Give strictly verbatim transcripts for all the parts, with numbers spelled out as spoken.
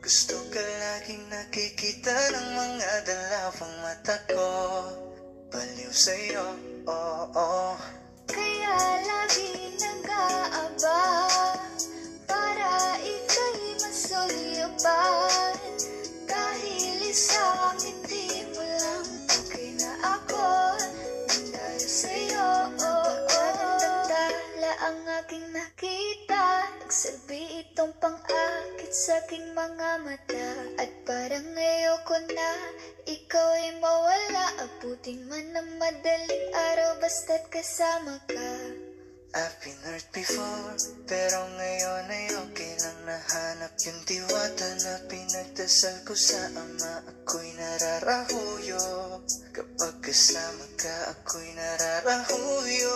Gusto ka laging nakikita ng mga dalawang mata ko. Baliw sa'yo, oo, oh, oh. Kaya lagi nag-aabang para ika'y masulyapan. Dahil isang ngiti mo lang, okay na ako nang dahil sa'yo, oh, oh. Tala ang aking nakita, nagsalbi itong pang-akit sa aking mga mata. At parang ayoko na ikaw ay mawala, abutin man ng madaling araw basta't kasama ka. I've been hurt before, pero ngayon ay okay lang. Nahanap yung diwata na pinagdasal ko sa Ama. Ako'y nararahuyo, kapag kasama ka ako'y nararahuyo.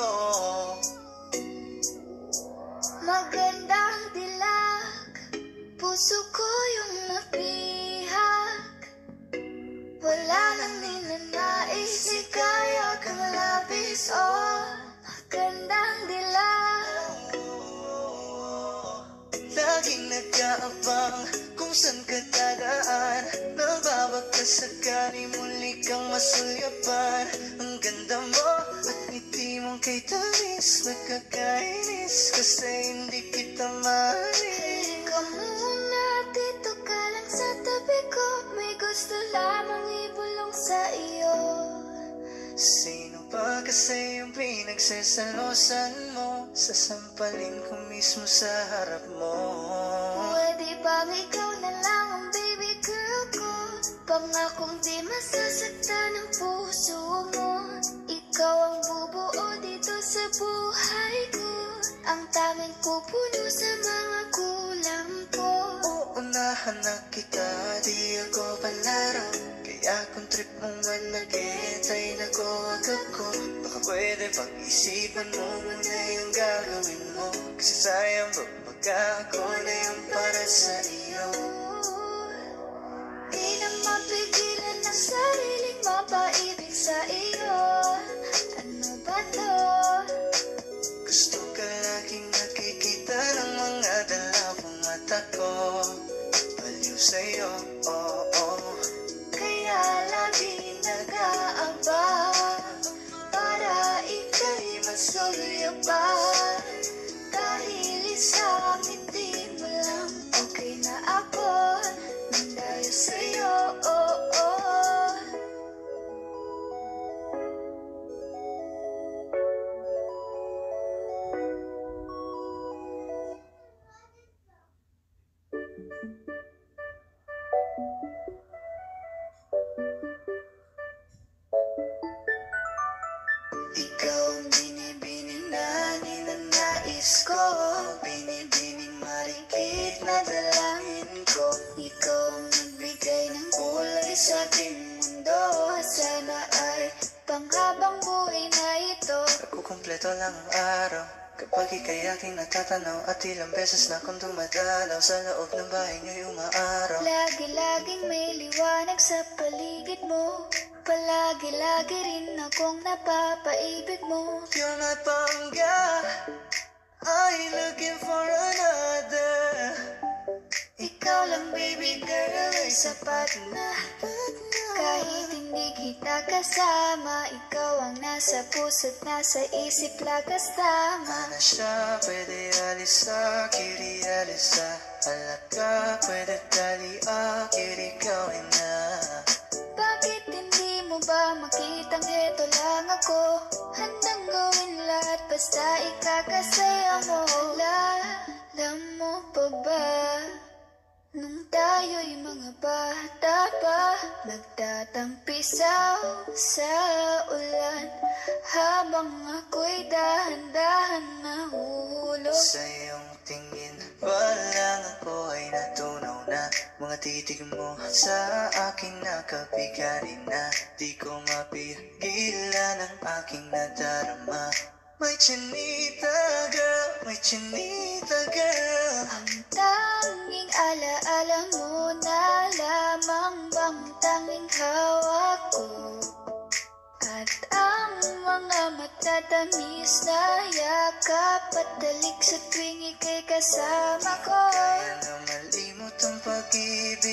Magandang dilag, puso ko yung napihak. Wala nang ninanais, ikaya kang labis, oh. Magandang dilag. Laging nag-aabang kung saan ka dadaan. Nababag ka sakali muli kang masulyapan. Ang ganda mo at ngiti mong kay tamis, nagkakainis kasi hindi kita mahalin. Ikaw muna, dito ka lang sa tabi ko. May gusto lamang ibulong sa iyo. Sino ba kasi yung pinagsasalosan mo? Sasampalin ko mismo sa harap mo. Pwede bang ikaw na lang ang baby girl ko? Pangakong di masasaktan ang puso mo. Ikaw ang bubuo dito sa buhay ko. Ang tanging pupuno sa mga kulang ko. Uunahan na kita, di ako palaro. Kaya kung trip mong malagit ay nakuwag ako. Baka pwede pag-isipan mo muna yung gagawin mo. Kasi sayang ba baka ako na yung para sa iyo. Di na mapigilan ang sariling mapaibig sa iyo. Ano ba to? Gusto ka laging nakikita ng mga dalawang mata ko. Baliw sa'yo, oo, oh, oh. Kaya lagi nag-aabang para ika'y masulyapan. Dahil isang ngiti mo lang, okay na ako nang dahil sa'yo, oh, oh. Ikaw ang binibining na ninanais ko. Binibining marikit na dalangin ko. Ikaw ang nagbigay ng Kulay sa ating mundo. sana ay panghabang buhay na ito. Nagkukumpleto lang ang araw kapag ika'y aking natatanaw. At ilang beses na akong dumadalaw sa loob ng bahay niyo'y umaaraw. Lagi-laging may liwanag sa paligid mo. Palagi-lagi rin akong napapaibig mo. You're my pangga, I ain't looking for another. Ikaw lang baby girl ay sapat na. Kahit hindi kita kasama, ikaw ang nasa puso't nasa isip lakas tama. Mana siya, pwede alisa, kiri alisa. Alaka, pwede tali, ah, kiri gawin na. Bakit hindi mo ba makitang heto lang ako? Handang gawin lahat basta ikakasaya mo. Alam mo pa ba, nung tayo'y mga bata pa, nagtatampisaw sa ulan, habang ako'y dahan-dahan nahuhulog. Sa iyong tingin, walang ako ay natunaw na. Mga titig mo sa aking nakabigari na. Di ko mapigilan ang aking nadarama. May chinita girl, may chinita girl. Ang tanging alaala mo na lamang bang tanging hawak ko. At ang mga matatamis na yakap at dalik sa tuwing ika'y kasama ko. Kaya na malimot ang pag-ibig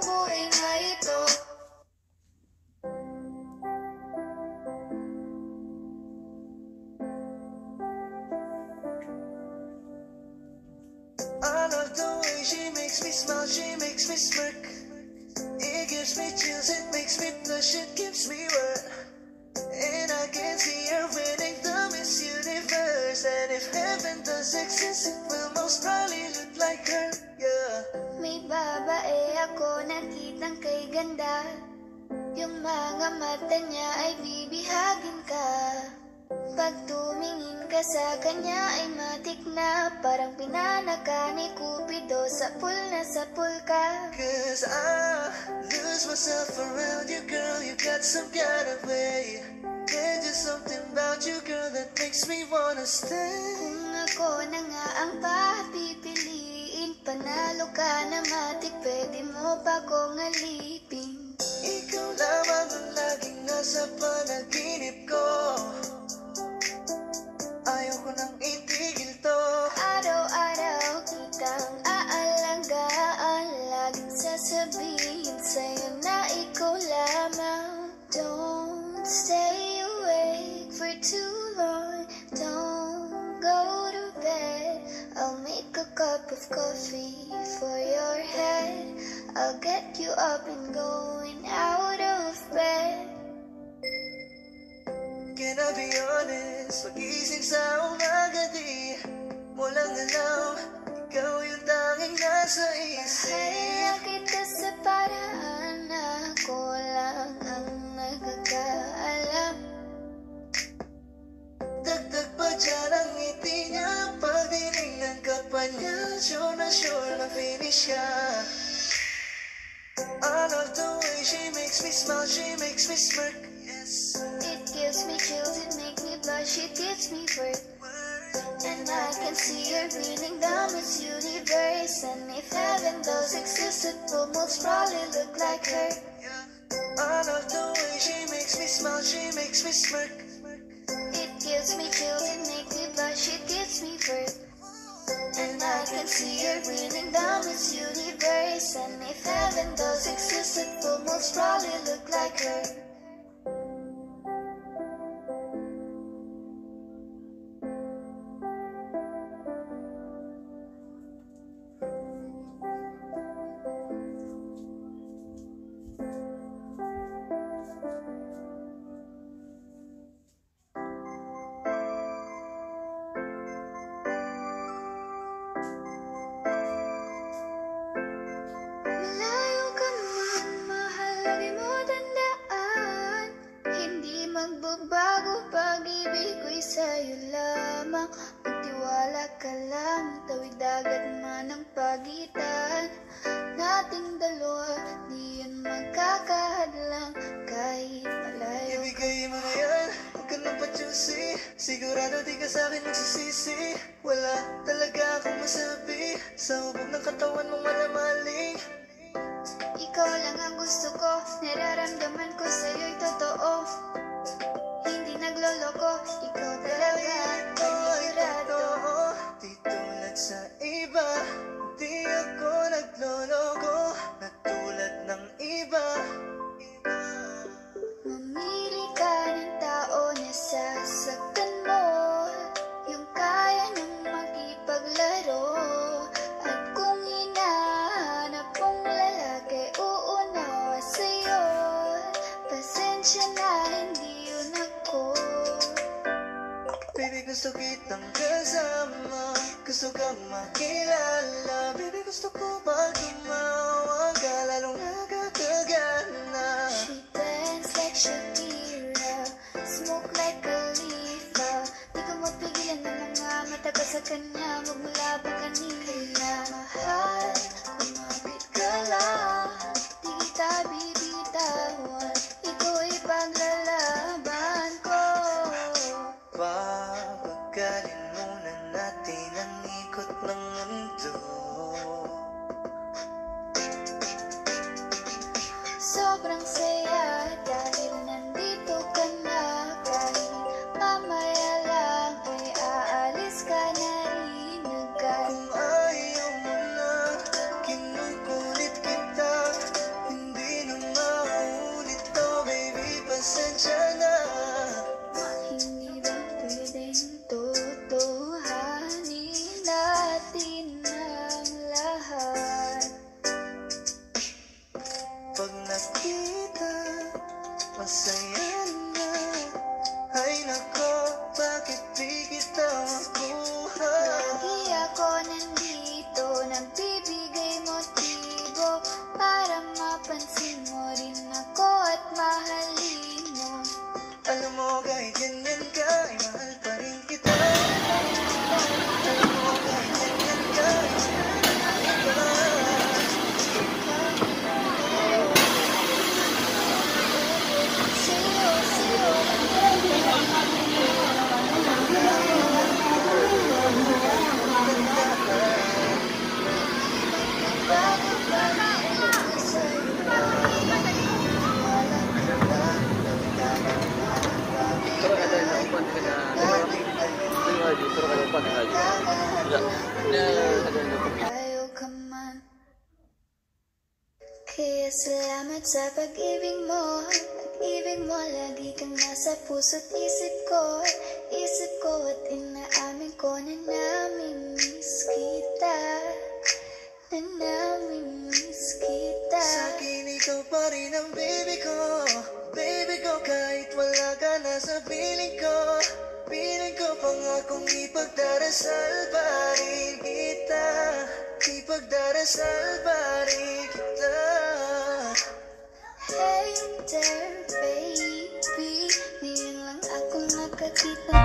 buhay nga ito. I love the way she makes me smile, she makes me smirk. It gives me chills, it makes me blush, it gives me wet. And I can see her winning the Miss Universe. And if heaven does exist, it will most probably look like her, yeah. May babae ako nakitang kay ganda. Yung mga mata niya ay bibihagin ka. Pag tumingin ka sa kanya ay matik na. Parang pinanaka ni Cupido, sa pool na sa pool ka. Cause I lose myself around you, girl. You got some kind of way. There's just something about you, girl, that makes me wanna stay. Kung ako na nga ang papipiliin, panalo ka na matik, pwede mo pa kong alipin. Ikaw lamang ang laging nasa panaginip ko. Ayaw ko nang itigil to. Araw-araw kitang aalagaan, laging sasabihin sa'yo na ikaw lamang. Don't stay awake for too long, don't go to bed. I'll make a cup of coffee for your head. I'll get you up and going out of bed. Can I be honest? Pag-isip sa umaga di mo lang alam, ikaw yung tanging nasa isip. Kaya kita sa paraan na ako lang ang nakakaalam. Dagdag pa dyan ang ngiti niya, pag dinignan ka pa niya, sure na sure na finish ka. I love the way she makes me smile, she makes me smirk. Yes. It gives me chills, it makes me blush, it gives me work. And I can see her winning the Miss Universe. And if heaven does exist, it will most probably look like her. I love the way she makes me smile, she makes me smirk. It gives me chills, it makes me blush, it gives me work. And I can see her winning the Miss Universe. And if heaven does exist, it will most probably look like her. Malayo ka man, mahal, lagi mo tandaan. Hindi magbabago pag-ibig ko'y sa'yo lamang. Magtiwala ka lang, tawid dagat man ang pagitan nating dalawa, di yan magkakahadlang kahit malayo. Ibigay mo na yan, huwag ka nang pa-choosy. Sigurado di ka sa'kin magsisisi. Wala talaga akong masabi sa hubog ng katawan mong malamaling. Ikaw lang ang gusto ko, nararamdaman ko sa'yo'y totoo. Hindi nagloloko, ikaw talaga, Ito ay panigurado. totoo, di tulad sa iba. Di ako nagloloko, na tulad ng iba. Mamili ka ng tao na sasaktan mo, yung kaya niyang makipaglaro. At kung hinahanap mong lalaki, uunawa sa'yo. Pasensya na, hindi yun ako. Baby, gusto kitang kasama, gusto kang makilala. Baby, gusto ko pag tumawag ka, lalong nakakagana. She dance like Shakira, smoke like Khalifa. Di ko mapigilan na mga mata ko sa kanya, magmula pa kanina. Mahal, kumapit ka lang, di kita bibitawan. Iko'y paglalaban ko. Papagalin muna natin ang ikot ng mundo. Sobrang saya dahil nandito ka na. Kahit mamaya lang ay aalis ka na rin agad. Kung ayaw mo na, kinukulit kita. pag nakita, masaya na. Ay nako, bakit di kita makuha? Lagi ako nandito, nagbibigay motibo para mapansin mo rin ako at mahalin mo. Alam mo kahit ganyan ka, ay mahal pa rin kita. Alam mo kahit ganyan ka, ay mahal pa rin Sa'yo, sa'yo, bakit ba ako sa'yo? Pero ada na upan ka na. Pero ada pero ada upan ka na. Ya. Ya ada na upan. Ayaw ka man. Kaya salamat sa pag-ibig mo. Pag-ibig mo, lagi kang nasa puso't isip ko. Isip ko at inaamin ko na namimiss kita. Na namimiss kita. Sa'kin ikaw pa rin ang baby ko. Baby ko kahit wala ka na sa piling ko. Piling ko pangakong ipagdarasal pa rin kita. Ipagdarasal pa rin kita. Hey there, baby. Ngayon lang ako nakakita